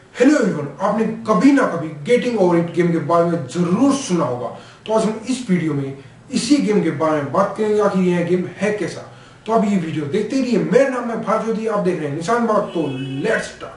Hello everyone, आपने कभी ना कभी गेटिंग ओवर इट गेम के बारे में जरूर सुना होगा। तो आज हम इस वीडियो में इसी गेम के बारे में बात करेंगे आखिर यह गेम है कैसा। तो आप ये वीडियो देखते रहिए। मेरा नाम है भारत चौधरी, आप देख रहे हैं निशांत बात। तो लेट्स स्टार्ट।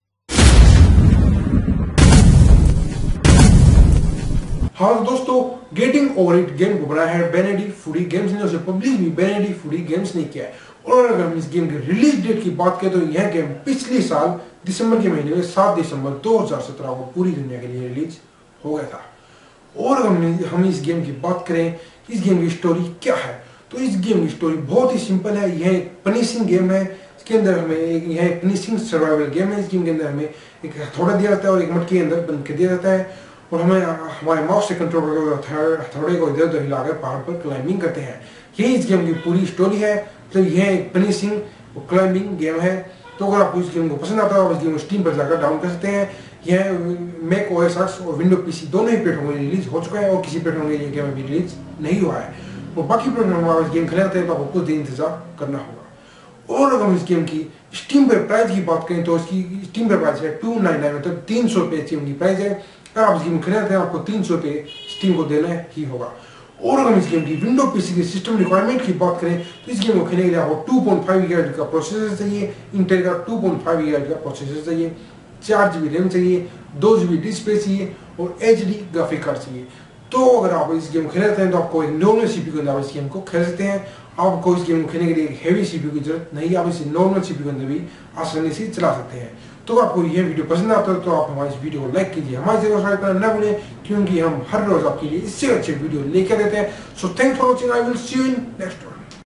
हाँ दोस्तों, गेटिंग ओवर इट गेम को बनाया है बेनेट फूडी गेम्स ने, उसे पब्लिश भी बेनेट फूडी गेम्स ने किया है। और अगर हम इस गेम के रिलीज डेट की बात करें तो यह गेम पिछले साल दिसंबर के महीने में 7 दिसंबर 2017 को पूरी दुनिया के लिए रिलीज हो गया था। और हम इस गेम की बात करें, इस गेम की स्टोरी क्या है, तो इस गेम की स्टोरी बहुत ही सिंपल है। यह एक पनिशिंग गेम है। इसके अंदर हमें यह एक पनिशिंग सर्वाइवल गेम है। इस गेम के अंदर हमें एक हथौड़ा दिया जाता है और एक मटके के अंदर बंद कर दिया जाता है और हमें हमारे माउस से कंट्रोल करके हथौड़े को इधर उधर हिलाकर पहाड़ पर क्लाइंबिंग करते हैं। यही इस गेम की पूरी स्टोरी है। तो यह एक पनिशिंग और क्लाइंबिंग गेम है। तो अगर आपको इस गेम को पसंद आता है आप इस गेम को स्टीम पर जाकर डाउन कर सकते हैं। यह मैक ओएस एक्स और विंडो पीसी दोनों ही प्लेटफॉर्म में रिलीज हो चुका है और किसी प्लेटफॉर्म में ये गेम अभी रिलीज नहीं हुआ है। और बाकी प्लेटफॉर्म में आप इस गेम खेलते हैं तो आपको कुछ दिन इंतजार करना होगा। और अगर हम इस गेम की स्टीम पर प्राइस की बात करें तो इसकी स्टीम पर प्राइस है 299, मतलब 300 रुपये स्टीम की प्राइस है। अगर आप इस गेम खेलते हैं आपको 300 रुपये स्टीम को देना ही होगा। और अगर हम इस गेम की विंडो पीसी की सिस्टम रिक्वायरमेंट की बात करें तो इस गेम को खेलने के लिए आपको 2.5 गीगाहर्ट्ज का प्रोसेसर चाहिए, इंटेल का 2.5 गीगाहर्ट्ज का प्रोसेसर चाहिए, 4 GB रैम चाहिए, 2 GB डिस्प्ले चाहिए और HD ग्राफिक कार्ड चाहिए। तो अगर आप इस गेम खेल रहे हैं तो आपको एक नॉर्मल CPU के अंदर आप इस गेम को खेल सकते हैं। आपको इस गेम को खेलने के लिए एक हेवी CPU की जरूरत नहीं है, आप इसे नॉर्मल CPU के अंदर भी आसानी से चला सकते हैं। तो आपको यह वीडियो पसंद आता है तो आप हमारे इस वीडियो को लाइक कीजिए, हमारे चैनल को सब्सक्राइब करना न भूलें, क्योंकि हम हर रोज आपके लिए इससे अच्छे वीडियो लेकर देते हैं। So thanks for watching, I will see you in next one.